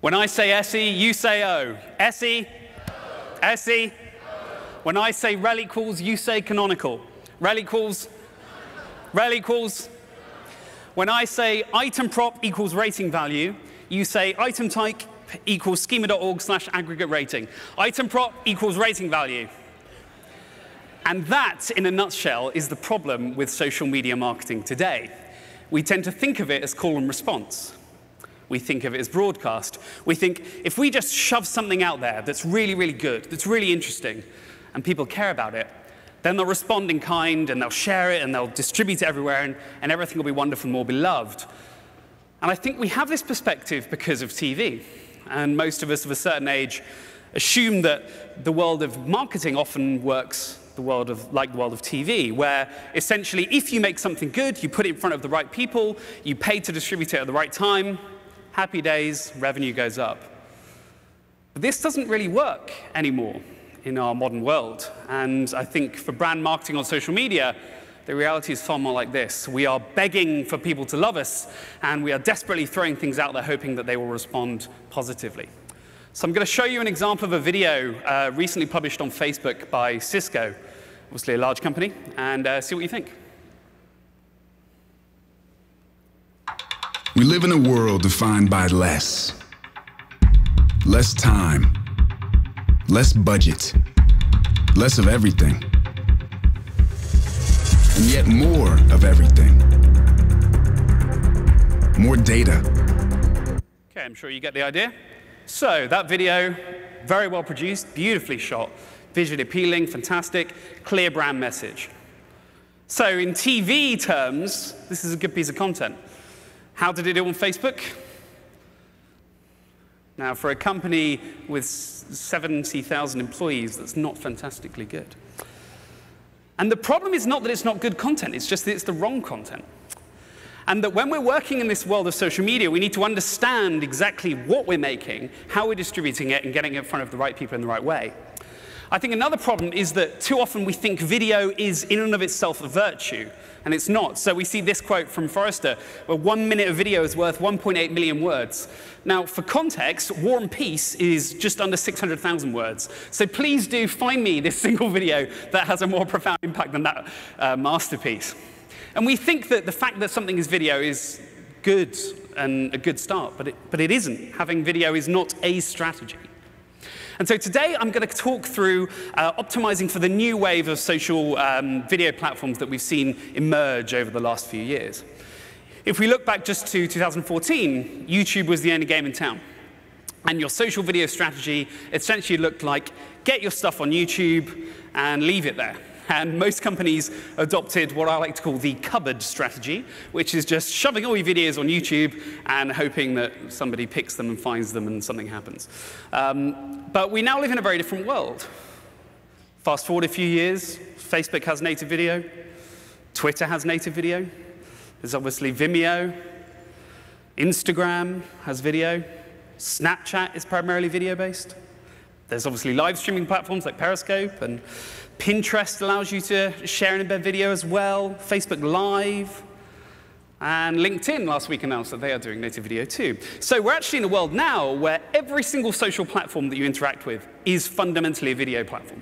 When I say SE, you say O. SE? SE? When I say rel equals, you say canonical. Rel equals? Rel equals? When I say item prop equals rating value, you say item type equals schema.org/aggregate rating. Item prop equals rating value. And that, in a nutshell, is the problem with social media marketing today. We tend to think of it as call and response. We think of it as broadcast. We think if we just shove something out there that's really, really good, that's really interesting, and people care about it, then they'll respond in kind, and they'll share it, and they'll distribute it everywhere, and everything will be wonderful and more beloved. And I think we have this perspective because of TV. And most of us of a certain age assume that the world of marketing often works like the world of TV, where essentially if you make something good, you put it in front of the right people, you pay to distribute it at the right time, happy days, revenue goes up. But this doesn't really work anymore in our modern world. And I think for brand marketing on social media, the reality is far more like this. We are begging for people to love us, and we are desperately throwing things out there hoping that they will respond positively. So I'm going to show you an example of a video recently published on Facebook by Cisco, obviously a large company, and see what you think. We live in a world defined by less. Less time. Less budget. Less of everything. And yet more of everything. More data. OK, I'm sure you get the idea. So that video, very well produced, beautifully shot, visually appealing, fantastic, clear brand message. So in TV terms, this is a good piece of content. How did it do on Facebook? Now, for a company with 70,000 employees, that's not fantastically good. And the problem is not that it's not good content, it's just that it's the wrong content. And that when we're working in this world of social media, we need to understand exactly what we're making, how we're distributing it, and getting it in front of the right people in the right way. I think another problem is that too often we think video is in and of itself a virtue, and it's not. So we see this quote from Forrester, where 1 minute of video is worth 1.8 million words. Now, for context, War and Peace is just under 600,000 words. So please do find me this single video that has a more profound impact than that masterpiece. And we think that the fact that something is video is good and a good start, but it isn't. Having video is not a strategy. And so today, I'm going to talk through optimizing for the new wave of social video platforms that we've seen emerge over the last few years. If we look back just to 2014, YouTube was the only game in town. And your social video strategy essentially looked like get your stuff on YouTube and leave it there. And most companies adopted what I like to call the cupboard strategy, which is just shoving all your videos on YouTube and hoping that somebody picks them and finds them and something happens. But we now live in a very different world. Fast forward a few years, Facebook has native video. Twitter has native video. There's obviously Vimeo. Instagram has video. Snapchat is primarily video-based. There's obviously live streaming platforms like Periscope, and Pinterest allows you to share and embed video as well, Facebook Live, and LinkedIn last week announced that they are doing native video too. So we're actually in a world now where every single social platform that you interact with is fundamentally a video platform.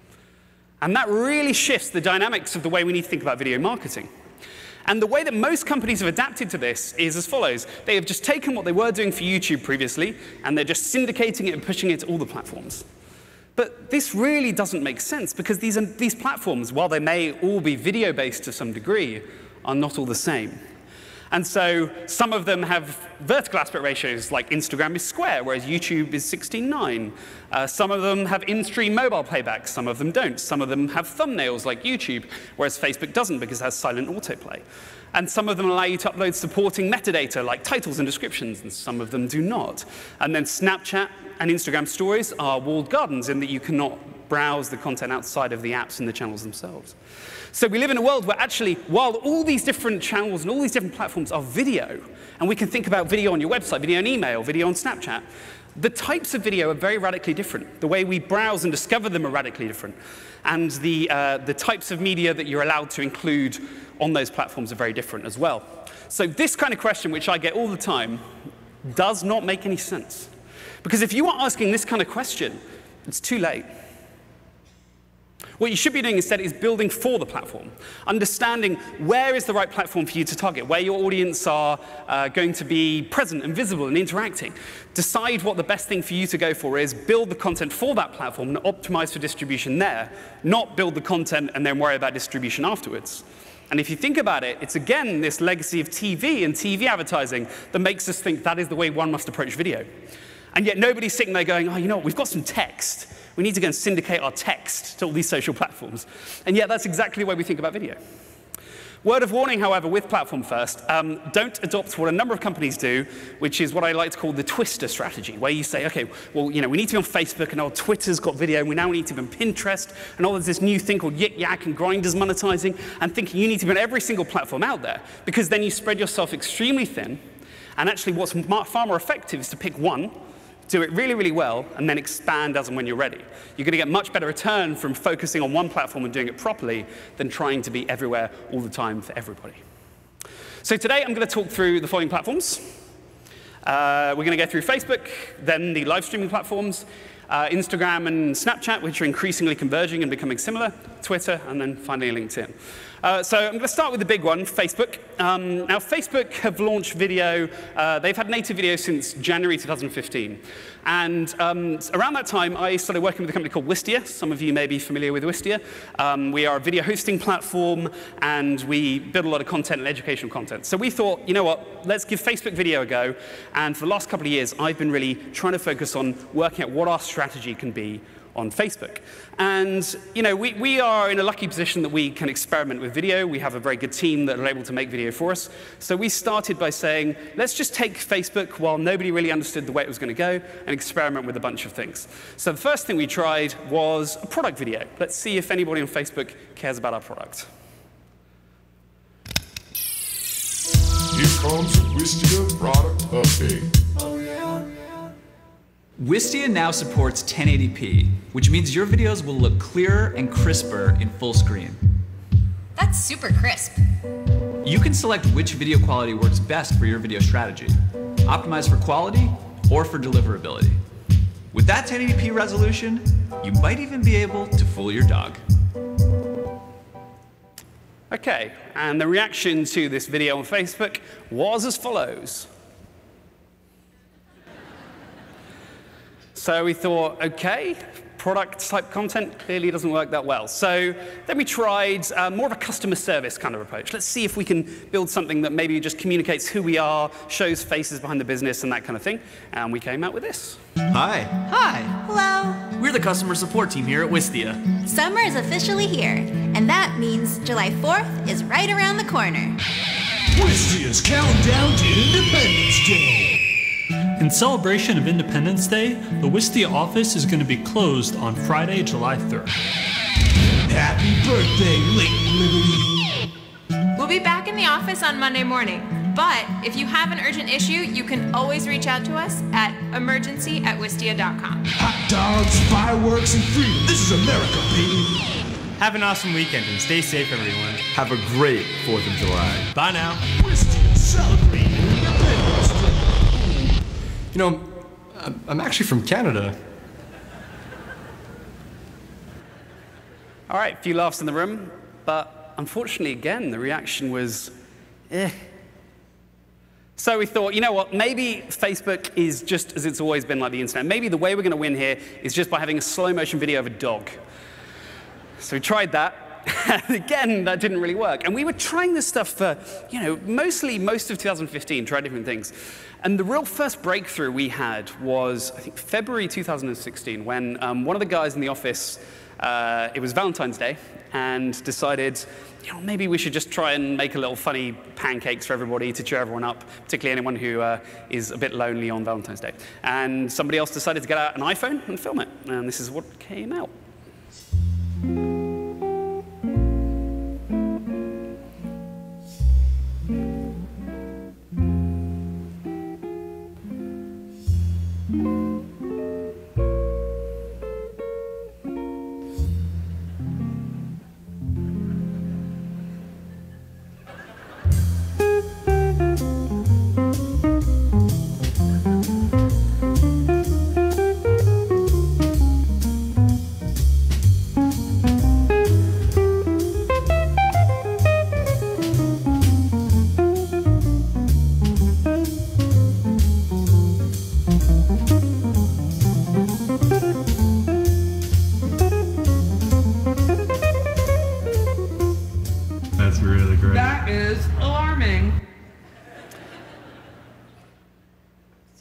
And that really shifts the dynamics of the way we need to think about video marketing. And the way that most companies have adapted to this is as follows. They have just taken what they were doing for YouTube previously, and they're just syndicating it and pushing it to all the platforms. But this really doesn't make sense, because these platforms, while they may all be video-based to some degree, are not all the same. And so some of them have vertical aspect ratios, like Instagram is square, whereas YouTube is 16:9. Some of them have in-stream mobile playback. Some of them don't. Some of them have thumbnails, like YouTube, whereas Facebook doesn't because it has silent autoplay. And some of them allow you to upload supporting metadata, like titles and descriptions, and some of them do not. And then Snapchat and Instagram stories are walled gardens in that you cannot browse the content outside of the apps and the channels themselves. So we live in a world where actually, while all these different channels and all these different platforms are video, and we can think about video on your website, video on email, video on Snapchat, the types of video are very radically different. The way we browse and discover them are radically different. And the types of media that you're allowed to include on those platforms are very different as well. So this kind of question, which I get all the time, does not make any sense. Because if you are asking this kind of question, it's too late. What you should be doing instead is building for the platform, understanding where is the right platform for you to target, where your audience are going to be present and visible and interacting. Decide what the best thing for you to go for is, build the content for that platform and optimize for distribution there, not build the content and then worry about distribution afterwards. And if you think about it, it's again this legacy of TV and TV advertising that makes us think that is the way one must approach video. And yet nobody's sitting there going, oh, you know what, we've got some text. We need to go and syndicate our text to all these social platforms. And yet that's exactly the way we think about video. Word of warning, however, with Platform First, don't adopt what a number of companies do, which is what I like to call the twister strategy, where you say, OK, well, you know, we need to be on Facebook, and Twitter's got video, and we now need to be on Pinterest, and there's this new thing called Yik Yak and Grindr's monetizing, and thinking you need to be on every single platform out there, because then you spread yourself extremely thin. And actually, what's far more effective is to pick one, do it really, really well, and then expand as and when you're ready. You're going to get much better return from focusing on one platform and doing it properly than trying to be everywhere all the time for everybody. So today, I'm going to talk through the following platforms. We're going to go through Facebook, then the live streaming platforms, Instagram and Snapchat, which are increasingly converging and becoming similar, Twitter, and then finally LinkedIn. So I'm going to start with the big one, Facebook. Now, Facebook have launched video. They've had native video since January 2015. And around that time, I started working with a company called Wistia. Some of you may be familiar with Wistia. We are a video hosting platform, and we build a lot of content and educational content. So we thought, you know what, let's give Facebook video a go. And for the last couple of years, I've been really trying to focus on working out what our strategy can be on Facebook. And you know, we are in a lucky position that we can experiment with video. We have a very good team that are able to make video for us. So we started by saying, let's just take Facebook while nobody really understood the way it was going to go and experiment with a bunch of things. So the first thing we tried was a product video. Let's see if anybody on Facebook cares about our product. Here comes Wistia product update. Wistia now supports 1080p, which means your videos will look clearer and crisper in full screen. That's super crisp. You can select which video quality works best for your video strategy. Optimize for quality or for deliverability. With that 1080p resolution, you might even be able to fool your dog. OK, and the reaction to this video on Facebook was as follows. So we thought, OK, product-type content clearly doesn't work that well. So then we tried more of a customer service kind of approach. Let's see if we can build something that maybe just communicates who we are, shows faces behind the business, and that kind of thing. And we came out with this. Hi. Hi. Hello. We're the customer support team here at Wistia. Summer is officially here, and that means July 4th is right around the corner. Wistia's countdown to Independence Day. In celebration of Independence Day, the Wistia office is going to be closed on Friday, July 3rd. Happy birthday, Lady Liberty! We'll be back in the office on Monday morning, but if you have an urgent issue, you can always reach out to us at emergency@wistia.com. Hot dogs, fireworks, and freedom. This is America, baby! Have an awesome weekend and stay safe, everyone. Have a great 4th of July. Bye now. Wistia celebrating Independence Day. You know, I'm actually from Canada. All right, a few laughs in the room, but unfortunately, again, the reaction was, eh. So we thought, you know what, maybe Facebook is just as it's always been like the internet. Maybe the way we're going to win here is just by having a slow motion video of a dog. So we tried that. And again, that didn't really work. And we were trying this stuff for, you know, most of 2015, tried different things. And the real first breakthrough we had was, I think, February 2016, when one of the guys in the office, it was Valentine's Day, and decided, you know, maybe we should just try and make a little funny pancakes for everybody to cheer everyone up, particularly anyone who is a bit lonely on Valentine's Day. And somebody else decided to get out an iPhone and film it. And this is what came out.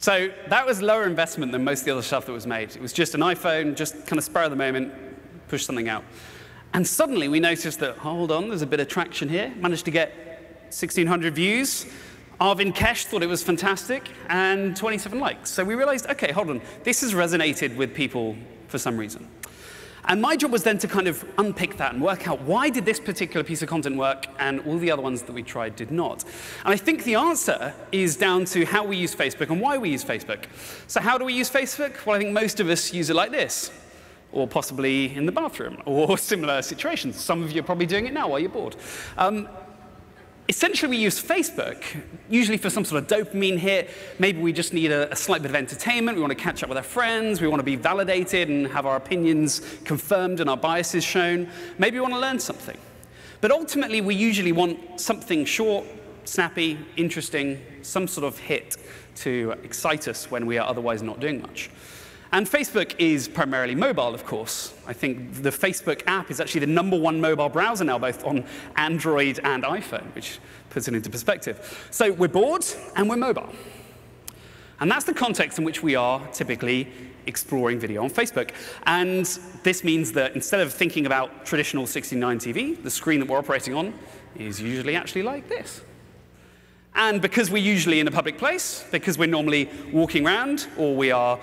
So that was lower investment than most of the other stuff that was made. It was just an iPhone, just kind of spur of the moment, push something out. And suddenly we noticed that, hold on, there's a bit of traction here. Managed to get 1,600 views. Arvin Kesh thought it was fantastic, and 27 likes. So we realized, OK, hold on, this has resonated with people for some reason. And my job was then to kind of unpick that and work out why did this particular piece of content work and all the other ones that we tried did not. And I think the answer is down to how we use Facebook and why we use Facebook. So how do we use Facebook? Well, I think most of us use it like this, or possibly in the bathroom, or similar situations. Some of you are probably doing it now while you're bored. Essentially, we use Facebook, usually for some sort of dopamine hit. Maybe we just need a slight bit of entertainment. We want to catch up with our friends. We want to be validated and have our opinions confirmed and our biases shown. Maybe we want to learn something. But ultimately, we usually want something short, snappy, interesting, some sort of hit to excite us when we are otherwise not doing much. And Facebook is primarily mobile, of course. I think the Facebook app is actually the #1 mobile browser now, both on Android and iPhone, which puts it into perspective. So we're bored, and we're mobile. And that's the context in which we are typically exploring video on Facebook. And this means that instead of thinking about traditional 16:9 TV, the screen that we're operating on is usually actually like this. And because we're usually in a public place, because we're normally walking around, or we are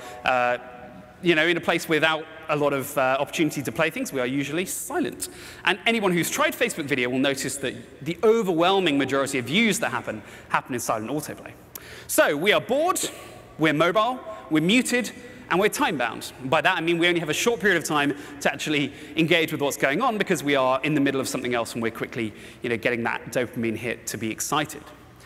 in a place without a lot of opportunity to play things, we are usually silent. And anyone who's tried Facebook video will notice that the overwhelming majority of views that happen in silent autoplay. So we are bored, we're mobile, we're muted, and we're time-bound. By that, I mean we only have a short period of time to actually engage with what's going on because we are in the middle of something else and we're quickly getting that dopamine hit to be excited.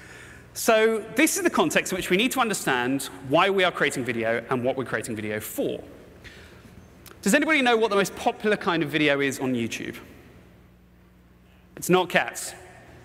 So this is the context in which we need to understand why we are creating video and what we're creating video for. Does anybody know what the most popular kind of video is on YouTube? It's not cats.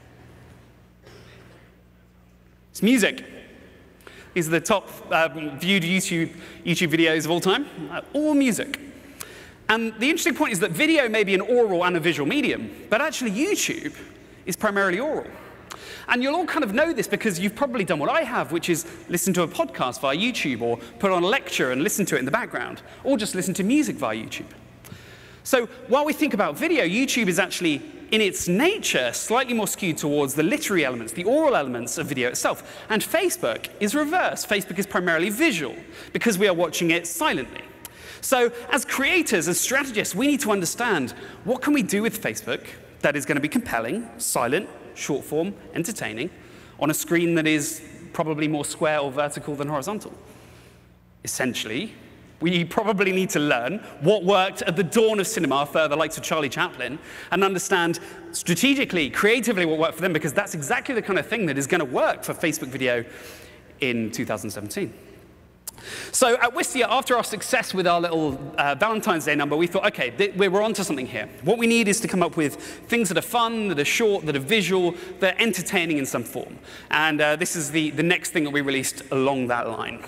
It's music. These are the top viewed YouTube videos of all time. All music. And the interesting point is that video may be an oral and a visual medium, but actually YouTube is primarily oral. And you'll all kind of know this because you've probably done what I have, which is listen to a podcast via YouTube, or put on a lecture and listen to it in the background, or just listen to music via YouTube. So while we think about video, YouTube is actually, in its nature, slightly more skewed towards the literary elements, the oral elements of video itself. And Facebook is reverse. Facebook is primarily visual, because we are watching it silently. So as creators, as strategists, we need to understand what can we do with Facebook that is going to be compelling, silent, short form, entertaining, on a screen that is probably more square or vertical than horizontal. Essentially, we probably need to learn what worked at the dawn of cinema for the likes of Charlie Chaplin and understand strategically, creatively what worked for them, because that's exactly the kind of thing that is going to work for Facebook video in 2017. So at Wistia, after our success with our little Valentine's Day number, we thought, OK, we're onto something here. What we need is to come up with things that are fun, that are short, that are visual, that are entertaining in some form. And this is the next thing that we released along that line.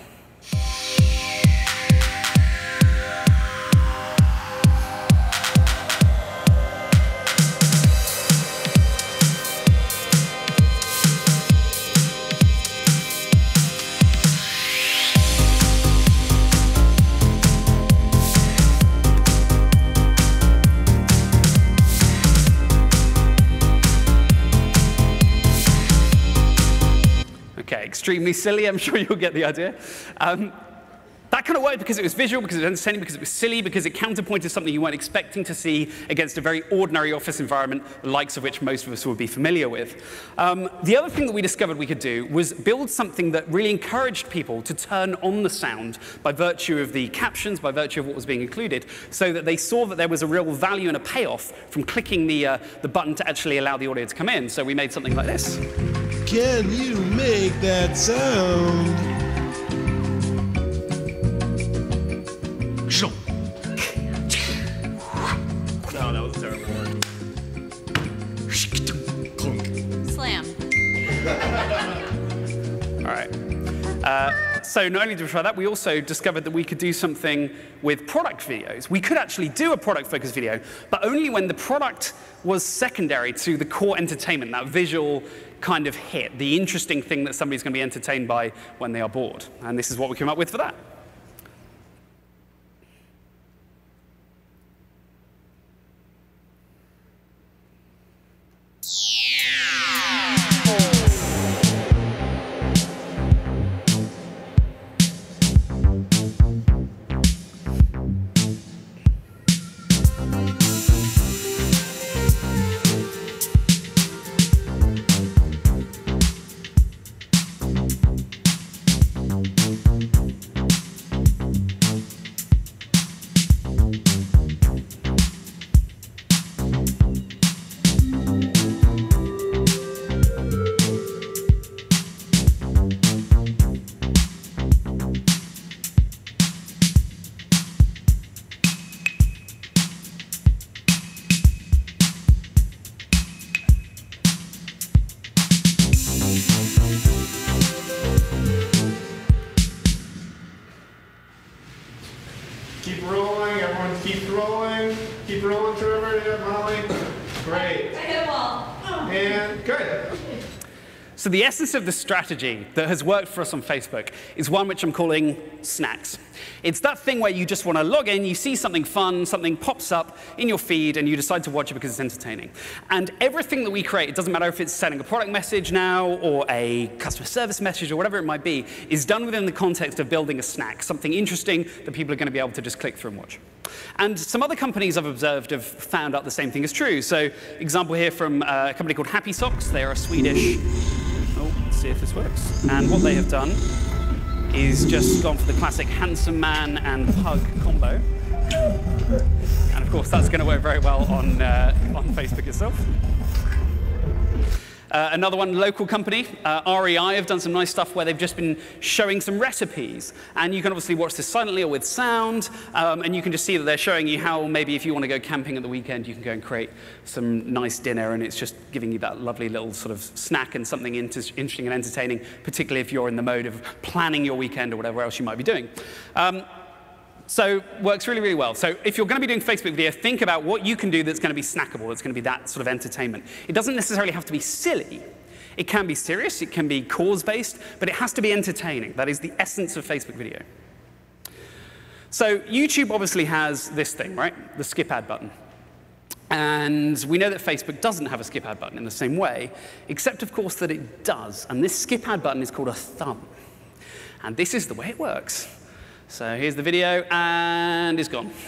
Extremely silly, I'm sure you'll get the idea. That kind of worked because it was visual, because it was entertaining, because it was silly, because it counterpointed something you weren't expecting to see against a very ordinary office environment, the likes of which most of us would be familiar with. The other thing that we discovered we could do was build something that really encouraged people to turn on the sound by virtue of the captions, by virtue of what was being included, so that they saw that there was a real value and a payoff from clicking the button to actually allow the audio to come in. So we made something like this. Can you make that sound? No, that was a terrible word. Slam. All right. So not only did we try that, we also discovered that we could do something with product videos. We could actually do a product-focused video, but only when the product was secondary to the core entertainment, that visual kind of hit, the interesting thing that somebody's going to be entertained by when they are bored. And this is what we came up with for that. Keep rolling, everyone keep rolling. Keep rolling, Trevor. Yeah, Molly. Great. I hit a wall. And good. So the essence of the strategy that has worked for us on Facebook is one which I'm calling snacks. It's that thing where you just want to log in, you see something fun, something pops up in your feed, and you decide to watch it because it's entertaining. And everything that we create, it doesn't matter if it's sending a product message now or a customer service message or whatever it might be, is done within the context of building a snack, something interesting that people are going to be able to just click through and watch. And some other companies I've observed have found out the same thing is true. So example here from a company called Happy Socks. They are a Swedish. Oh, let's see if this works. And what they have done is just gone for the classic handsome man and pug combo. And of course, that's going to work very well on Facebook itself. Another one, local company, REI, have done some nice stuff where they've just been showing some recipes. And you can obviously watch this silently or with sound. And you can just see that they're showing you how maybe if you want to go camping at the weekend, you can go and create some nice dinner. And it's just giving you that lovely little sort of snack and something interesting and entertaining, particularly if you're in the mode of planning your weekend or whatever else you might be doing. So works really, really well. So if you're going to be doing Facebook video, think about what you can do that's going to be snackable, that's going to be that sort of entertainment. It doesn't necessarily have to be silly. It can be serious, it can be cause-based, but it has to be entertaining. That is the essence of Facebook video. So YouTube obviously has this thing, right? The skip ad button. And we know that Facebook doesn't have a skip ad button in the same way, except of course that it does. And this skip ad button is called a thumb. And this is the way it works. So here's the video, and it's gone.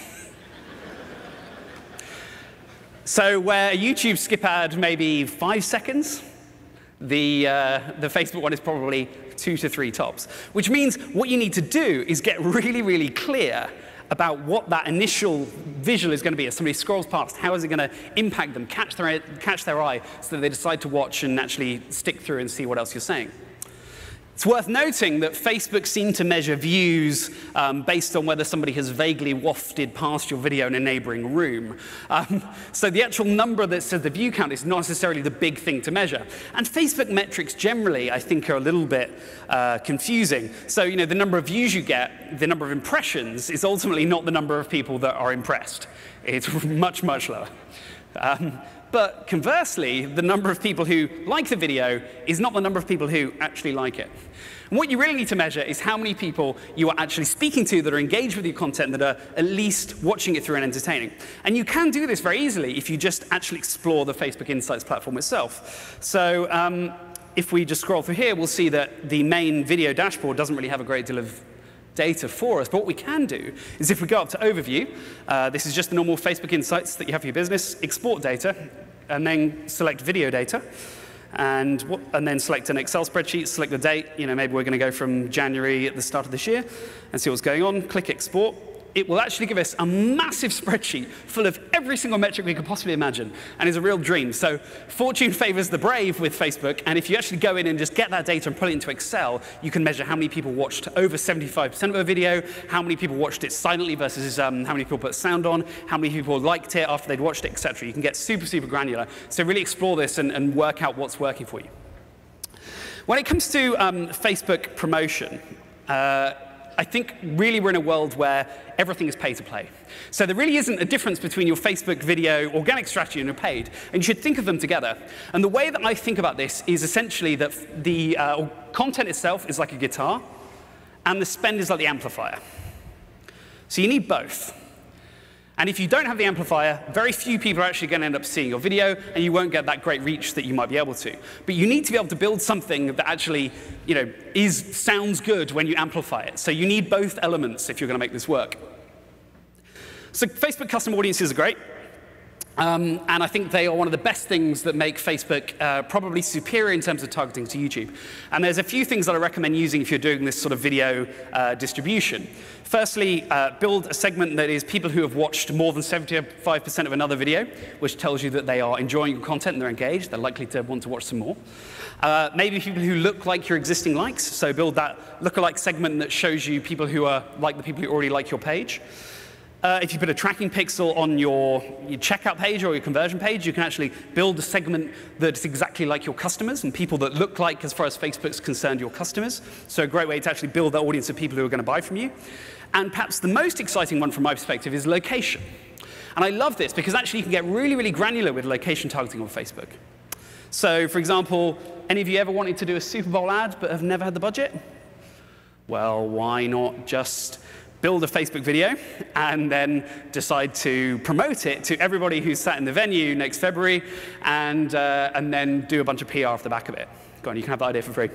So where a YouTube skip ad may be 5 seconds, the Facebook one is probably 2 to 3 tops, which means what you need to do is get really, really clear about what that initial visual is going to be as somebody scrolls past. How is it going to impact them, catch their eye, so that they decide to watch and actually stick through and see what else you're saying. It's worth noting that Facebook seemed to measure views based on whether somebody has vaguely wafted past your video in a neighboring room. So the actual number that says the view count is not necessarily the big thing to measure. And Facebook metrics generally, I think, are a little bit confusing. So the number of views you get, the number of impressions, is ultimately not the number of people that are impressed. It's much, much lower. But conversely, the number of people who like the video is not the number of people who actually like it. And what you really need to measure is how many people you are actually speaking to that are engaged with your content, that are at least watching it through and entertaining. And you can do this very easily if you just actually explore the Facebook Insights platform itself. So if we just scroll through here, we'll see that the main video dashboard doesn't really have a great deal of data for us. But what we can do is if we go up to Overview, this is just the normal Facebook Insights that you have for your business, export data, and then select video data, and then select an Excel spreadsheet, select the date. Maybe we're going to go from January at the start of this year and see what's going on. Click Export. It will actually give us a massive spreadsheet full of every single metric we could possibly imagine, and is a real dream. So fortune favors the brave with Facebook, and if you actually go in and just get that data and put it into Excel, you can measure how many people watched over 75% of a video, how many people watched it silently versus how many people put sound on, how many people liked it after they'd watched it, etc. You can get super, super granular. So really explore this and work out what's working for you. When it comes to Facebook promotion, I think really we're in a world where everything is pay to play. So there really isn't a difference between your Facebook video organic strategy and your paid, and you should think of them together. And the way that I think about this is essentially that the content itself is like a guitar, and the spend is like the amplifier. So you need both. And if you don't have the amplifier, very few people are actually going to end up seeing your video, and you won't get that great reach that you might be able to. But you need to be able to build something that actually sounds good when you amplify it. So you need both elements if you're going to make this work. So Facebook custom audiences are great. And I think they are one of the best things that make Facebook probably superior in terms of targeting to YouTube. And there's a few things that I recommend using if you're doing this sort of video distribution. Firstly, build a segment that is people who have watched more than 75% of another video, which tells you that they are enjoying your content and they're engaged. They're likely to want to watch some more. Maybe people who look like your existing likes. So build that lookalike segment that shows you people who are like the people who already like your page. If you put a tracking pixel on your checkout page or your conversion page, you can actually build a segment that's exactly like your customers and people that look like, as far as Facebook's concerned, your customers. So a great way to actually build that audience of people who are going to buy from you. And perhaps the most exciting one from my perspective is location. And I love this because actually you can get really, really granular with location targeting on Facebook. So for example, any of you ever wanted to do a Super Bowl ad but have never had the budget? Well, why not just build a Facebook video and then decide to promote it to everybody who's sat in the venue next February and then do a bunch of PR off the back of it. Go on, you can have that idea for free.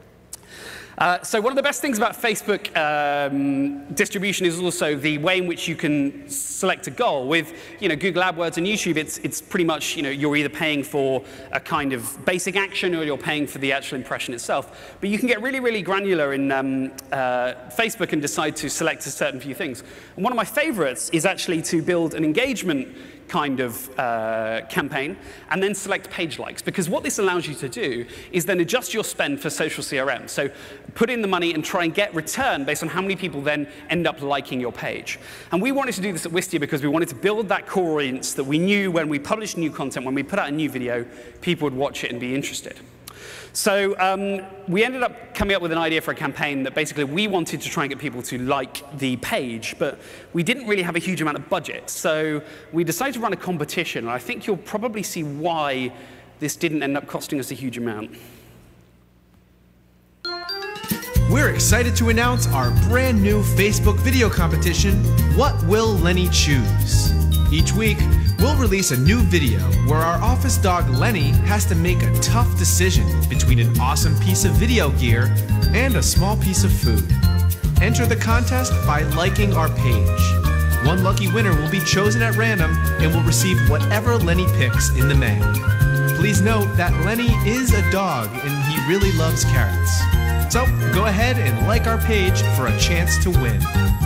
So one of the best things about Facebook distribution is also the way in which you can select a goal. With Google AdWords and YouTube, it's pretty much you're either paying for a kind of basic action or you're paying for the actual impression itself. But you can get really, really granular in Facebook and decide to select a certain few things. And one of my favorites is actually to build an engagement kind of campaign and then select page likes, because what this allows you to do is then adjust your spend for social CRM. So put in the money and try and get return based on how many people then end up liking your page. And we wanted to do this at Wistia because we wanted to build that core audience that we knew when we published new content, when we put out a new video, people would watch it and be interested. So we ended up coming up with an idea for a campaign that basically we wanted to try and get people to like the page, but we didn't really have a huge amount of budget. So we decided to run a competition, and I think you'll probably see why this didn't end up costing us a huge amount. We're excited to announce our brand new Facebook video competition, What Will Lenny Choose? Each week, we'll release a new video where our office dog Lenny has to make a tough decision between an awesome piece of video gear and a small piece of food. Enter the contest by liking our page. One lucky winner will be chosen at random and will receive whatever Lenny picks in the mail. Please note that Lenny is a dog and he really loves carrots. So go ahead and like our page for a chance to win.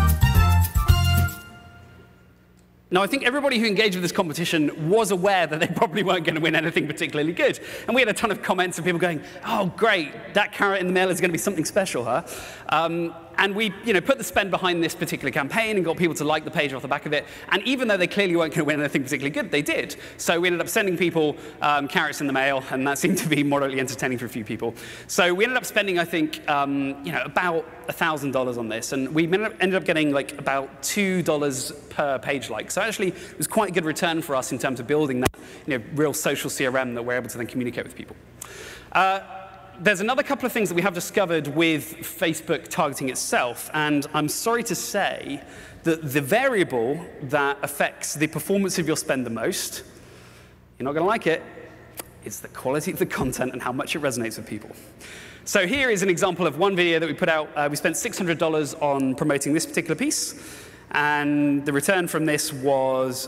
Now, I think everybody who engaged with this competition was aware that they probably weren't going to win anything particularly good. And we had a ton of comments of people going, oh, great, that carrot in the mail is going to be something special, huh? And we put the spend behind this particular campaign and got people to like the page off the back of it. And even though they clearly weren't going to win anything particularly good, they did. So we ended up sending people carrots in the mail, and that seemed to be moderately entertaining for a few people. So we ended up spending, I think, about $1,000 on this. And we ended up getting like about $2 per page like. So actually, it was quite a good return for us in terms of building that real social CRM that we're able to then communicate with people. There's another couple of things that we have discovered with Facebook targeting itself, and I'm sorry to say that the variable that affects the performance of your spend the most, you're not going to like it, it's the quality of the content and how much it resonates with people. So here is an example of one video that we put out. We spent $600 on promoting this particular piece, and the return from this was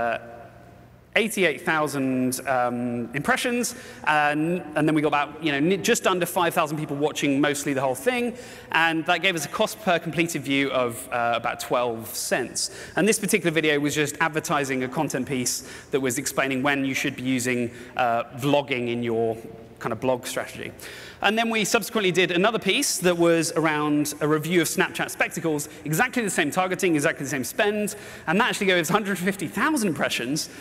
88,000 impressions, and then we got about just under 5,000 people watching mostly the whole thing, and that gave us a cost per completed view of about 12 cents. And this particular video was just advertising a content piece that was explaining when you should be using vlogging in your kind of blog strategy. And then we subsequently did another piece that was around a review of Snapchat Spectacles, exactly the same targeting, exactly the same spend, and that actually gave us 150,000 impressions.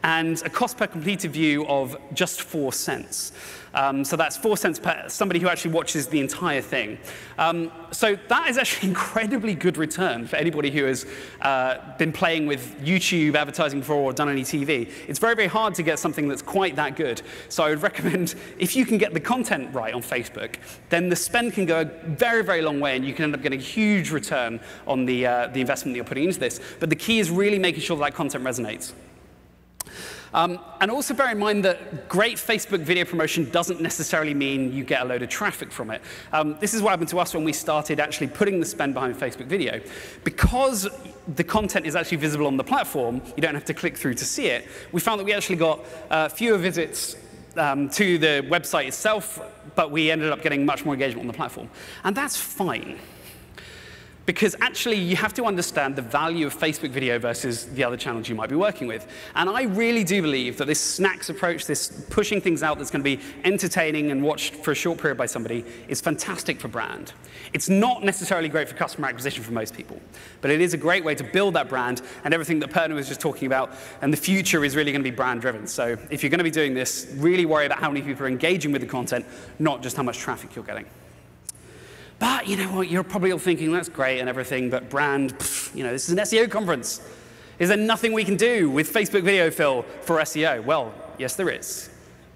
and a cost per completed view of just 4 cents. So that's 4 cents per somebody who actually watches the entire thing. So that is actually incredibly good return for anybody who has been playing with YouTube advertising before or done any TV. It's very, very hard to get something that's quite that good. So I would recommend, if you can get the content right on Facebook, then the spend can go a very, very long way, and you can end up getting a huge return on the investment that you're putting into this. But the key is really making sure that content resonates. And also bear in mind that great Facebook video promotion doesn't necessarily mean you get a load of traffic from it. This is what happened to us when we started actually putting the spend behind Facebook video. Because the content is actually visible on the platform, you don't have to click through to see it, we found that we actually got fewer visits to the website itself, but we ended up getting much more engagement on the platform. And that's fine. Because actually, you have to understand the value of Facebook video versus the other channels you might be working with. And I really do believe that this snacks approach, this pushing things out that's going to be entertaining and watched for a short period by somebody, is fantastic for brand. It's not necessarily great for customer acquisition for most people, but it is a great way to build that brand, and everything that Perna was just talking about, and the future is really going to be brand-driven. So if you're going to be doing this, really worry about how many people are engaging with the content, not just how much traffic you're getting. But you know what, you're probably all thinking, that's great and everything, but brand, you know, this is an SEO conference. Is there nothing we can do with Facebook video fill for SEO? Well, yes, there is.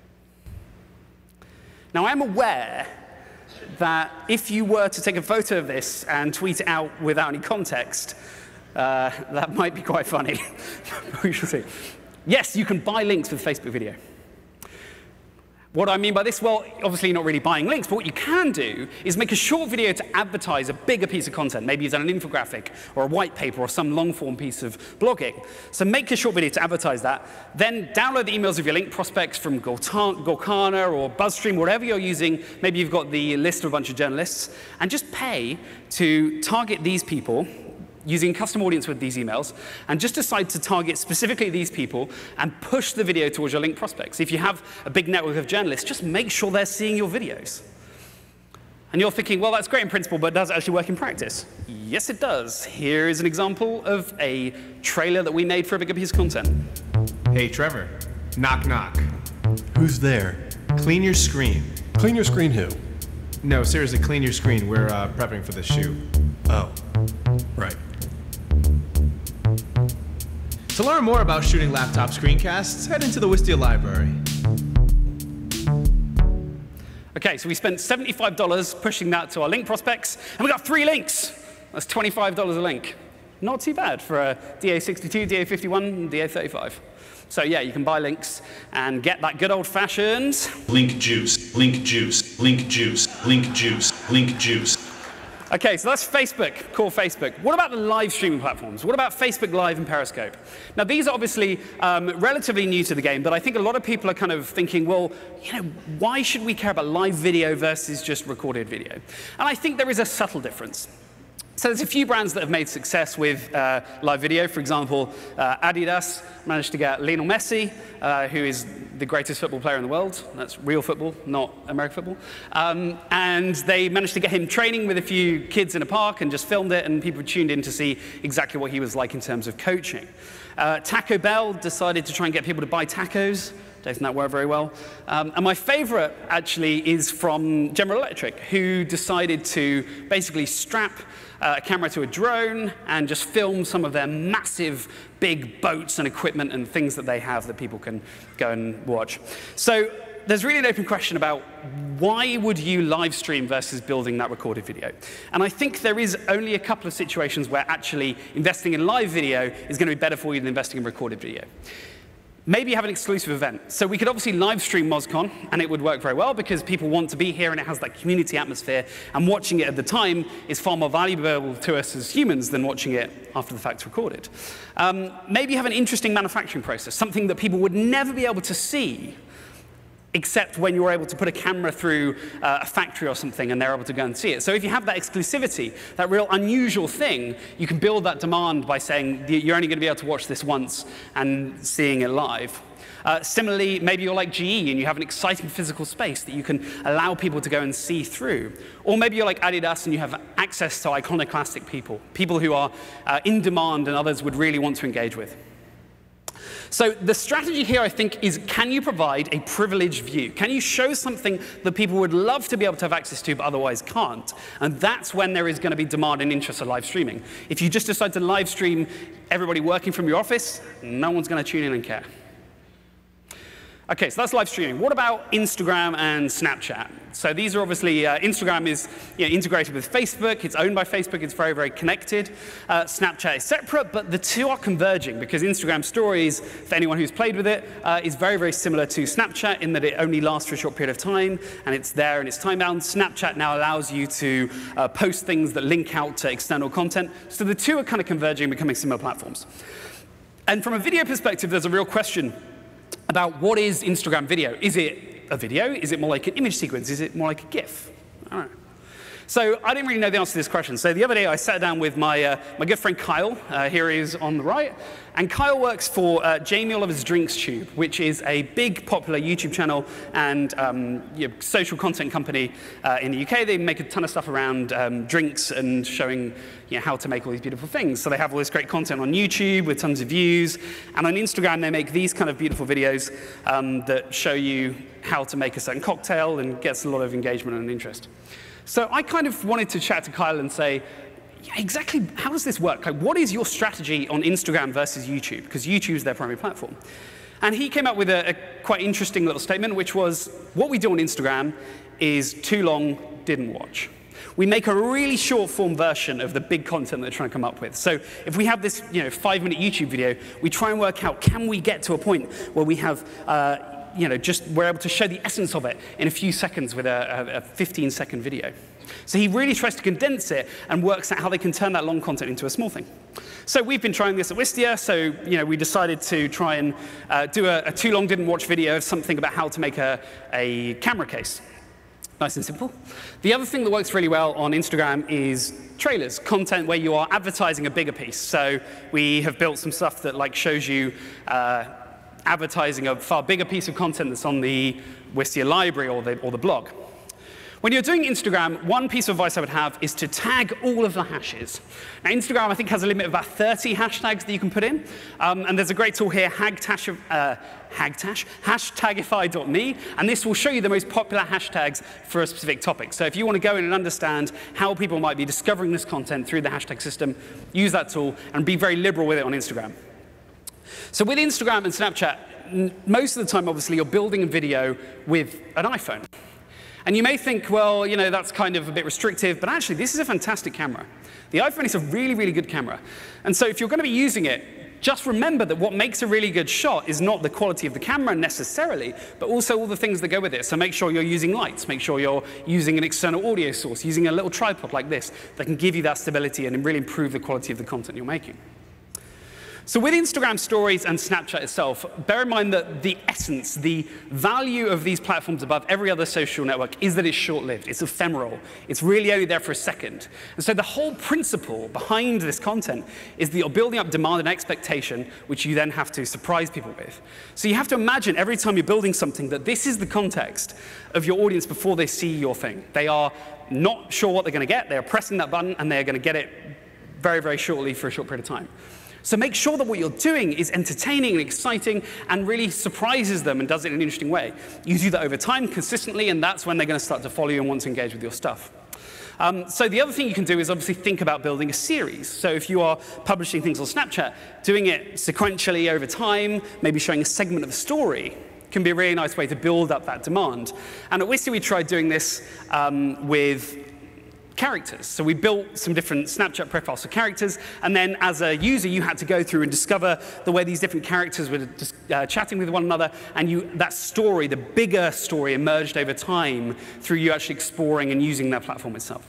Now, I'm aware that if you were to take a photo of this and tweet it out without any context, that might be quite funny. We shall see. Yes, you can buy links with Facebook video. What do I mean by this? Well, obviously you're not really buying links, but what you can do is make a short video to advertise a bigger piece of content. Maybe you've done an infographic or a white paper or some long-form piece of blogging. So make a short video to advertise that. Then download the emails of your link prospects from Gorkana or BuzzStream, whatever you're using. Maybe you've got the list of a bunch of journalists. And just pay to target these people using custom audience with these emails, and just decide to target specifically these people and push the video towards your link prospects. If you have a big network of journalists, just make sure they're seeing your videos. And you're thinking, well, that's great in principle, but does it actually work in practice? Yes, it does. Here is an example of a trailer that we made for a bigger piece of content. Hey, Trevor. Knock, knock. Who's there? Clean your screen. Clean your screen who? No, seriously, clean your screen. We're prepping for the shoot. Oh, right. To learn more about shooting laptop screencasts, head into the Wistia library. OK, so we spent $75 pushing that to our link prospects, and we got 3 links. That's $25 a link. Not too bad for a DA62, DA51, and DA35. So yeah, you can buy links and get that good old-fashioned link juice, link juice, link juice, link juice, link juice. OK, so that's Facebook, core Facebook. What about the live streaming platforms? What about Facebook Live and Periscope? Now, these are obviously relatively new to the game, but I think a lot of people are kind of thinking, well, you know, why should we care about live video versus just recorded video? And I think there is a subtle difference. So there's a few brands that have made success with live video. For example, Adidas managed to get Lionel Messi, who is the greatest football player in the world. That's real football, not American football. And they managed to get him training with a few kids in a park and just filmed it, and people tuned in to see exactly what he was like in terms of coaching. Taco Bell decided to try and get people to buy tacos. Don't think that worked very well. And my favorite, actually, is from General Electric, who decided to basically strap a camera to a drone and just film some of their massive big boats and equipment and things that they have that people can go and watch. So there's really an open question about why would you live stream versus building that recorded video? And I think there is only a couple of situations where actually investing in live video is going to be better for you than investing in recorded video. Maybe you have an exclusive event. So we could obviously live stream MozCon, and it would work very well because people want to be here and it has that community atmosphere, and watching it at the time is far more valuable to us as humans than watching it after the fact recorded. Maybe you have an interesting manufacturing process, something that people would never be able to see except when you're able to put a camera through a factory or something and they're able to go and see it. So if you have that exclusivity, that real unusual thing, you can build that demand by saying you're only going to be able to watch this once and seeing it live. Similarly, maybe you're like GE and you have an exciting physical space that you can allow people to go and see through. Or maybe you're like Adidas and you have access to iconoclastic people, people who are in demand and others would really want to engage with. So the strategy here, I think, is can you provide a privileged view? Can you show something that people would love to be able to have access to but otherwise can't? And that's when there is going to be demand and interest of live streaming. If you just decide to live stream everybody working from your office, no one's going to tune in and care. OK, so that's live streaming. What about Instagram and Snapchat? So these are obviously, Instagram is integrated with Facebook. It's owned by Facebook. It's very, very connected. Snapchat is separate, but the two are converging because Instagram Stories, for anyone who's played with it, is very, very similar to Snapchat in that it only lasts for a short period of time, and it's there and it's time-bound. Snapchat now allows you to post things that link out to external content. So the two are kind of converging and becoming similar platforms. And from a video perspective, there's a real question about what is Instagram video. Is it a video? Is it more like an image sequence? Is it more like a GIF? I don't know. So I didn't really know the answer to this question. So the other day I sat down with my good friend Kyle. Here he is on the right. And Kyle works for Jamie Oliver's Drinks Tube, which is a big, popular YouTube channel and social content company in the UK. They make a ton of stuff around drinks and showing how to make all these beautiful things. So they have all this great content on YouTube with tons of views. And on Instagram, they make these kind of beautiful videos that show you how to make a certain cocktail and gets a lot of engagement and interest. So I kind of wanted to chat to Kyle and say, exactly how does this work? Like, what is your strategy on Instagram versus YouTube? Because YouTube is their primary platform. And he came up with a quite interesting little statement, which was, what we do on Instagram is too long, didn't watch. We make a really short-form version of the big content that they're trying to come up with. So if we have this 5-minute YouTube video, we try and work out, can we get to a point where we have we're able to show the essence of it in a few seconds with a 15-second video. So he really tries to condense it and works out how they can turn that long content into a small thing. So we've been trying this at Wistia. So we decided to try and do a too long didn't watch video of something about how to make a camera case. Nice and simple. The other thing that works really well on Instagram is trailers, content where you are advertising a bigger piece. So we have built some stuff that shows you advertising a far bigger piece of content that's on the Wistia library or the blog. When you're doing Instagram, one piece of advice I would have is to tag all of the hashes. Now, Instagram, I think, has a limit of about 30 hashtags that you can put in. And there's a great tool here, hashtagify.me, and this will show you the most popular hashtags for a specific topic. So if you want to go in and understand how people might be discovering this content through the hashtag system, use that tool and be very liberal with it on Instagram. So with Instagram and Snapchat, most of the time, obviously, you're building a video with an iPhone. And you may think, well, that's kind of a bit restrictive, but actually, this is a fantastic camera. The iPhone is a really, really good camera. And so if you're going to be using it, just remember that what makes a really good shot is not the quality of the camera necessarily, but also all the things that go with it. So make sure you're using lights. Make sure you're using an external audio source, using a little tripod like this that can give you that stability and really improve the quality of the content you're making. So with Instagram Stories and Snapchat itself, bear in mind that the essence, the value of these platforms above every other social network is that it's short-lived. It's ephemeral. It's really only there for a second. And so the whole principle behind this content is that you're building up demand and expectation, which you then have to surprise people with. So you have to imagine every time you're building something that this is the context of your audience before they see your thing. They are not sure what they're going to get. They are pressing that button, and they're going to get it very, very shortly for a short period of time. So make sure that what you're doing is entertaining and exciting and really surprises them and does it in an interesting way. You do that over time, consistently, and that's when they're going to start to follow you and want to engage with your stuff. So the other thing you can do is obviously think about building a series. So if you are publishing things on Snapchat, doing it sequentially over time, maybe showing a segment of a story, can be a really nice way to build up that demand. And at Wistia, we tried doing this with characters. So we built some different Snapchat profiles for characters, and then as a user, you had to go through and discover the way these different characters were just, chatting with one another, and that story, the bigger story, emerged over time through you actually exploring and using that platform itself.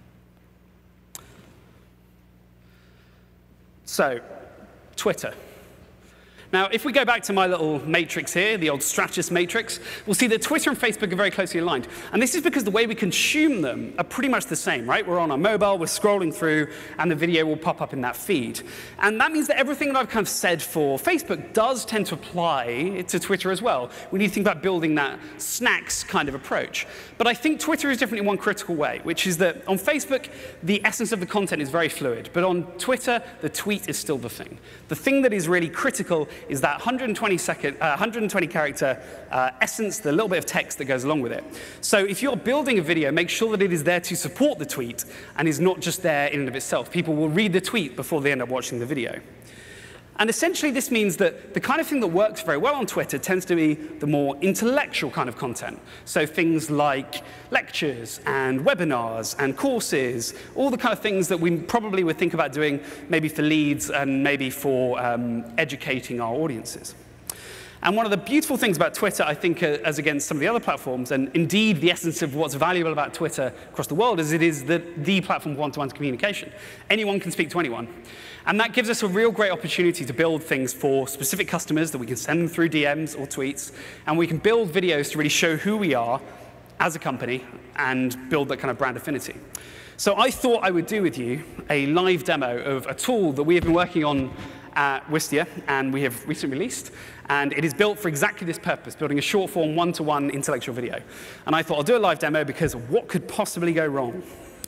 So, Twitter. Now, if we go back to my little matrix here, the old Stratus matrix, we'll see that Twitter and Facebook are very closely aligned. And this is because the way we consume them are pretty much the same, right? We're on our mobile, we're scrolling through, and the video will pop up in that feed. And that means that everything that I've kind of said for Facebook does tend to apply to Twitter as well. We need to think about building that snacks kind of approach. But I think Twitter is different in one critical way, which is that on Facebook, the essence of the content is very fluid. But on Twitter, the tweet is still the thing. The thing that is really critical is that 120 character essence, the little bit of text that goes along with it. So if you're building a video, make sure that it is there to support the tweet and is not just there in and of itself. People will read the tweet before they end up watching the video. And essentially, this means that the kind of thing that works very well on Twitter tends to be the more intellectual kind of content. So things like lectures and webinars and courses, all the kind of things that we probably would think about doing maybe for leads and maybe for educating our audiences. And one of the beautiful things about Twitter, I think, as against some of the other platforms, and indeed the essence of what's valuable about Twitter across the world, is it is the platform for one-to-one communication. Anyone can speak to anyone. And that gives us a real great opportunity to build things for specific customers that we can send them through DMs or tweets, and we can build videos to really show who we are as a company and build that kind of brand affinity. So I thought I would do with you a live demo of a tool that we have been working on at Wistia, and we have recently released. And it is built for exactly this purpose, building a short-form, one-to-one intellectual video. And I thought I'll do a live demo because what could possibly go wrong?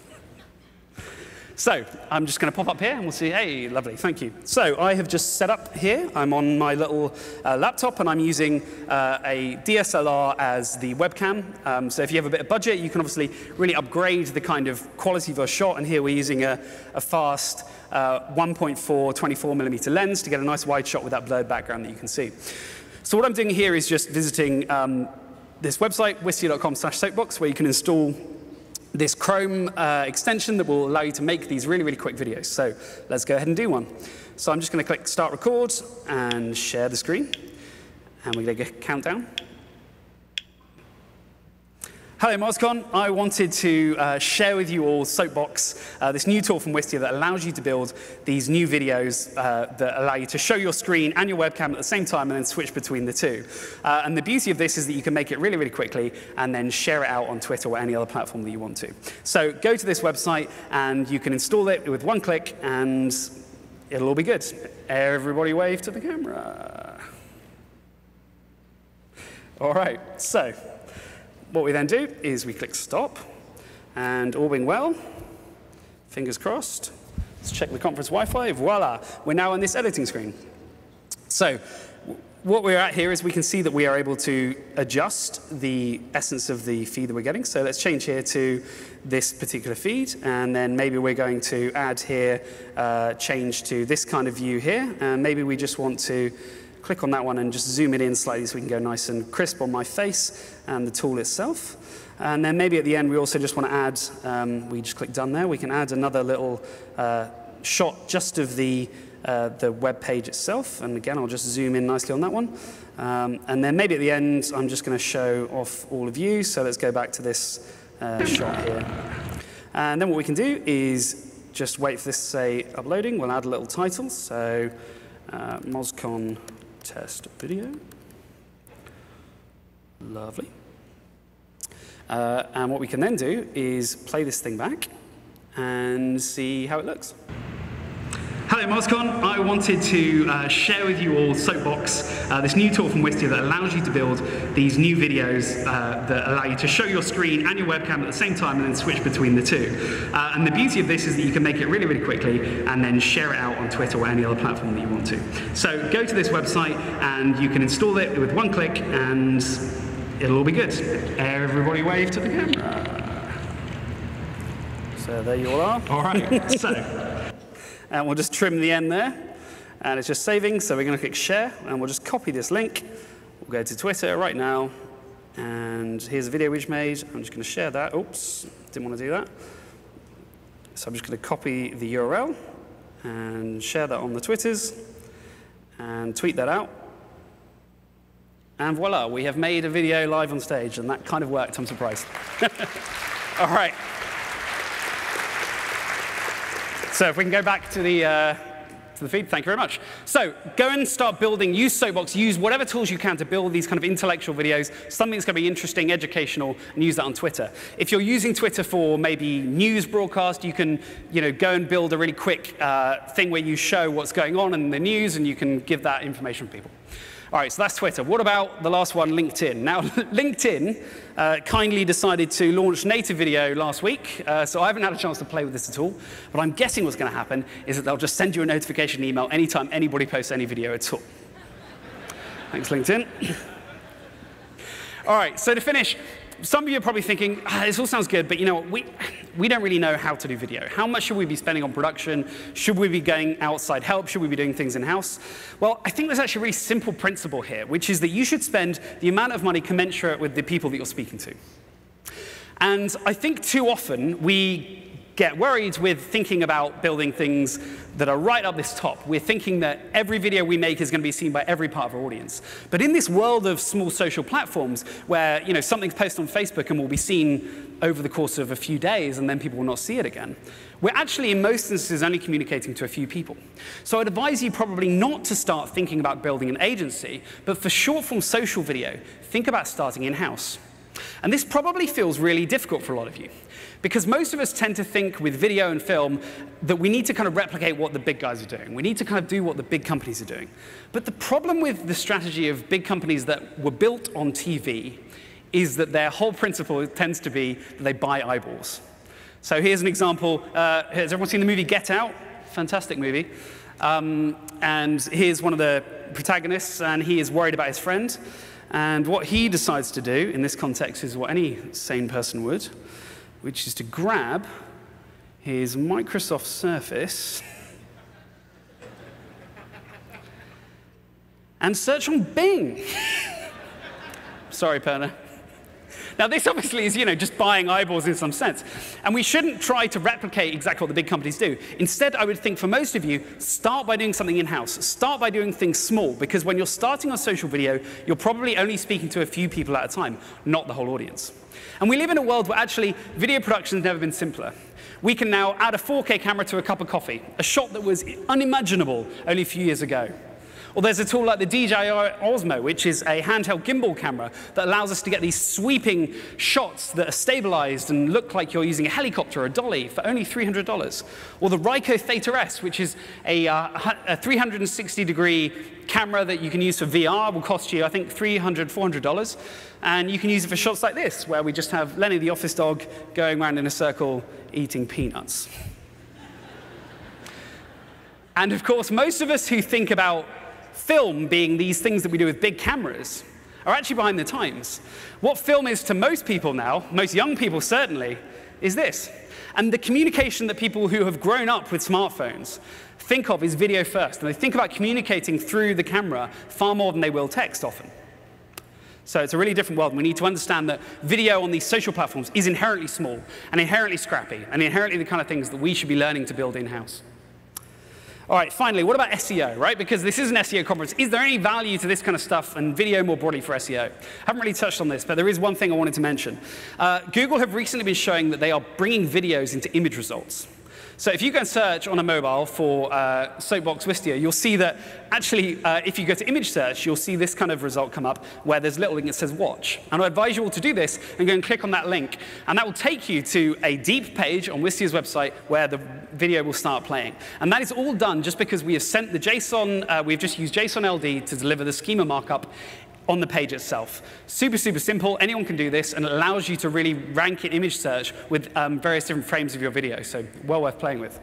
So I'm just going to pop up here, and we'll see. Hey, lovely, thank you. So I have just set up here. I'm on my little laptop, and I'm using a DSLR as the webcam. So if you have a bit of budget, you can obviously really upgrade the kind of quality of your shot. And here we're using a fast 1.4 24mm lens to get a nice wide shot with that blurred background that you can see. So what I'm doing here is just visiting this website, wistia.com/soapbox, where you can install this Chrome extension that will allow you to make these really, really quick videos. So let's go ahead and do one. So I'm just going to click Start Record and share the screen. And we're going to get a countdown. Hello, MozCon. I wanted to share with you all Soapbox, this new tool from Wistia that allows you to build these new videos that allow you to show your screen and your webcam at the same time and then switch between the two. And the beauty of this is that you can make it really, really quickly and then share it out on Twitter or any other platform that you want to. So go to this website and you can install it with one click and it'll all be good. Everybody wave to the camera. All right, so what we then do is we click stop, and all being well, fingers crossed, let's check the conference Wi-Fi, voila, we're now on this editing screen. So what we're at here is we can see that we are able to adjust the essence of the feed that we're getting. So let's change here to this particular feed, and then maybe we're going to add here, change to this kind of view here, and maybe we just want to click on that one and just zoom it in slightly so we can go nice and crisp on my face and the tool itself. And then maybe at the end we also just want to add, we just click done there, we can add another little shot just of the web page itself. And again, I'll just zoom in nicely on that one. And then maybe at the end, I'm just going to show off all of you. So let's go back to this shot here. And then what we can do is just wait for this to say uploading. We'll add a little title. So MozCon test video. Lovely. And what we can then do is play this thing back and see how it looks. Hello, MozCon. I wanted to share with you all Soapbox, this new tool from Wistia that allows you to build these new videos that allow you to show your screen and your webcam at the same time and then switch between the two. And the beauty of this is that you can make it really, really quickly and then share it out on Twitter or any other platform that you want to. So go to this website and you can install it with one click and it'll all be good. Everybody wave to the camera. So there you all are. All right. So. And we'll just trim the end there. And it's just saving, so we're going to click share. And we'll just copy this link. We'll go to Twitter right now. And here's a video we just made. I'm just going to share that. Oops, didn't want to do that. So I'm just going to copy the URL and share that on the Twitters. And tweet that out. And voila, we have made a video live on stage. And that kind of worked, I'm surprised. All right. So if we can go back to the feed, thank you very much. So go and start building, use Soapbox, use whatever tools you can to build these kind of intellectual videos, something that's going to be interesting, educational, and use that on Twitter. If you're using Twitter for maybe news broadcast, you can go and build a really quick thing where you show what's going on in the news, and you can give that information to people. All right, so that's Twitter. What about the last one, LinkedIn? Now, LinkedIn kindly decided to launch native video last week, so I haven't had a chance to play with this at all. But I'm guessing what's going to happen is that they'll just send you a notification email anytime anybody posts any video at all. Thanks, LinkedIn. All right, so to finish, some of you are probably thinking, this all sounds good, but you know what, we don't really know how to do video. How much should we be spending on production? Should we be going outside help? Should we be doing things in-house? Well, I think there's actually a really simple principle here, which is that you should spend the amount of money commensurate with the people that you're speaking to. And I think too often we get worried with thinking about building things that are right up this top. We're thinking that every video we make is going to be seen by every part of our audience. But in this world of small social platforms where something's posted on Facebook and will be seen over the course of a few days and then people will not see it again, we're actually in most instances only communicating to a few people. So I'd advise you probably not to start thinking about building an agency, but for short-form social video, think about starting in-house. And this probably feels really difficult for a lot of you, because most of us tend to think with video and film that we need to kind of replicate what the big guys are doing. We need to kind of do what the big companies are doing. But the problem with the strategy of big companies that were built on TV is that their whole principle tends to be that they buy eyeballs. So here's an example. Has everyone seen the movie Get Out? Fantastic movie. And here's one of the protagonists, and he is worried about his friend. And what he decides to do in this context is what any sane person would, which is to grab his Microsoft Surface and search on Bing. Sorry, Perna. Now, this obviously is, just buying eyeballs in some sense. And we shouldn't try to replicate exactly what the big companies do. Instead, I would think for most of you, start by doing something in-house. Start by doing things small, because when you're starting on social video, you're probably only speaking to a few people at a time, not the whole audience. And we live in a world where actually video production has never been simpler. We can now add a 4K camera to a cup of coffee, a shot that was unimaginable only a few years ago. Or there's a tool like the DJI Osmo, which is a handheld gimbal camera that allows us to get these sweeping shots that are stabilized and look like you're using a helicopter or a dolly for only $300. Or the Ryko Theta S, which is a 360-degree camera that you can use for VR, will cost you, I think, $300, $400. And you can use it for shots like this, where we just have Lenny the office dog going around in a circle eating peanuts. And of course, most of us who think about film being these things that we do with big cameras are actually behind the times. What film is to most people now, most young people certainly, is this. And the communication that people who have grown up with smartphones think of is video first. And they think about communicating through the camera far more than they will text often. So it's a really different world. We need to understand that video on these social platforms is inherently small and inherently scrappy and inherently the kind of things that we should be learning to build in-house. All right, finally, what about SEO, right? Because this is an SEO conference. Is there any value to this kind of stuff and video more broadly for SEO? I haven't really touched on this, but there is one thing I wanted to mention. Google have recently been showing that they are bringing videos into image results. So if you go and search on a mobile for Soapbox Wistia, you'll see that actually, if you go to image search, you'll see this kind of result come up where there's a little link that says watch. And I advise you all to do this and go and click on that link. And that will take you to a deep page on Wistia's website where the video will start playing. And that is all done just because we have sent the JSON, we've just used JSON LD to deliver the schema markup on the page itself. Super, super simple. Anyone can do this, and it allows you to really rank in image search with various different frames of your video. So well worth playing with.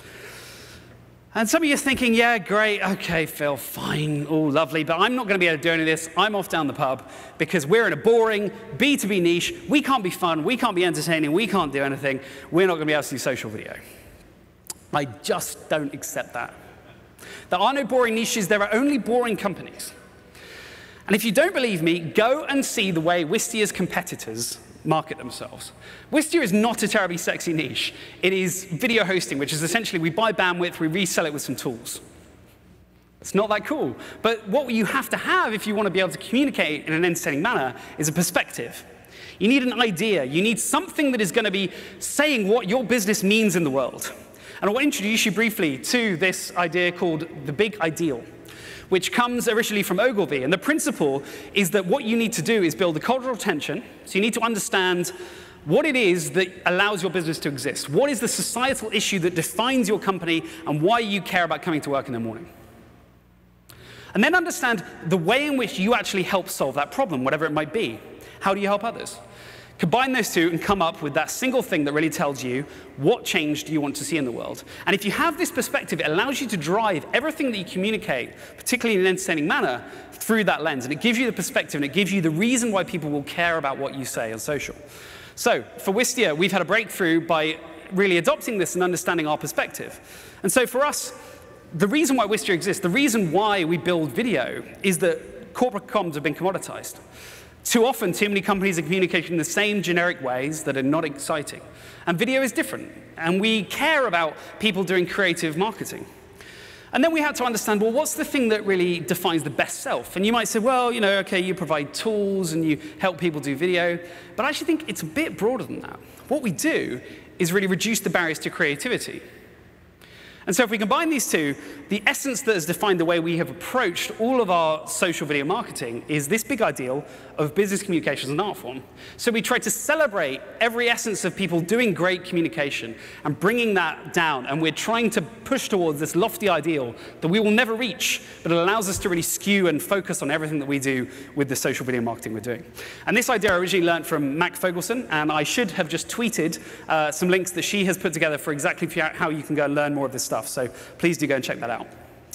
And some of you are thinking, yeah, great, OK, Phil, fine, all lovely, but I'm not going to be able to do any of this. I'm off down the pub because we're in a boring B2B niche. We can't be fun. We can't be entertaining. We can't do anything. We're not going to be able to do social video. I just don't accept that. There are no boring niches. There are only boring companies. And if you don't believe me, go and see the way Wistia's competitors market themselves. Wistia is not a terribly sexy niche. It is video hosting, which is essentially we buy bandwidth, we resell it with some tools. It's not that cool. But what you have to have if you want to be able to communicate in an entertaining manner is a perspective. You need an idea. You need something that is going to be saying what your business means in the world. And I want to introduce you briefly to this idea called the big ideal, which comes originally from Ogilvy. And the principle is that what you need to do is build a cultural tension. So you need to understand what it is that allows your business to exist. What is the societal issue that defines your company and why you care about coming to work in the morning? And then understand the way in which you actually help solve that problem, whatever it might be. How do you help others? Combine those two and come up with that single thing that really tells you what change do you want to see in the world. And if you have this perspective, it allows you to drive everything that you communicate, particularly in an entertaining manner, through that lens. And it gives you the perspective, and it gives you the reason why people will care about what you say on social. So for Wistia, we've had a breakthrough by really adopting this and understanding our perspective. And so for us, the reason why Wistia exists, the reason why we build video, is that corporate comms have been commoditized. Too often, too many companies are communicating in the same generic ways that are not exciting. And video is different. And we care about people doing creative marketing. And then we had to understand, well, what's the thing that really defines the best self? And you might say, well, you know, OK, you provide tools and you help people do video. But I actually think it's a bit broader than that. What we do is really reduce the barriers to creativity. And so if we combine these two, the essence that has defined the way we have approached all of our social video marketing is this big ideal of business communications as an art form. So we try to celebrate every essence of people doing great communication and bringing that down. And we're trying to push towards this lofty ideal that we will never reach, but it allows us to really skew and focus on everything that we do with the social video marketing we're doing. And this idea I originally learned from Mac Fogelson, and I should have just tweeted some links that she has put together for exactly how you can go and learn more of this stuff. So please do go and check that out.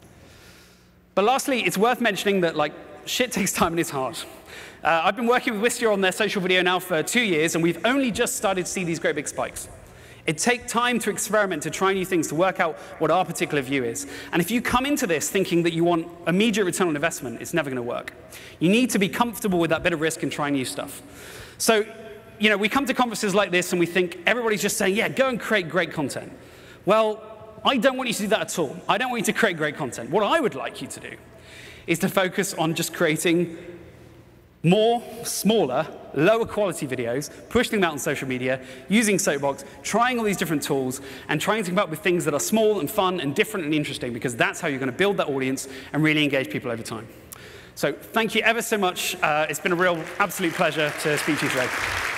But lastly, it's worth mentioning that shit takes time and it's hard. I've been working with Wistia on their social video now for 2 years, and we've only just started to see these great big spikes. It takes time to experiment, to try new things, to work out what our particular view is. And if you come into this thinking that you want immediate return on investment, it's never going to work. You need to be comfortable with that bit of risk and try new stuff. So, you know, we come to conferences like this and we think everybody's just saying, yeah, go and create great content. Well, I don't want you to do that at all. I don't want you to create great content. What I would like you to do is to focus on just creating more, smaller, lower quality videos, pushing them out on social media, using Soapbox, trying all these different tools, and trying to come up with things that are small and fun and different and interesting, because that's how you're going to build that audience and really engage people over time. So thank you ever so much. It's been a real absolute pleasure to speak to you today.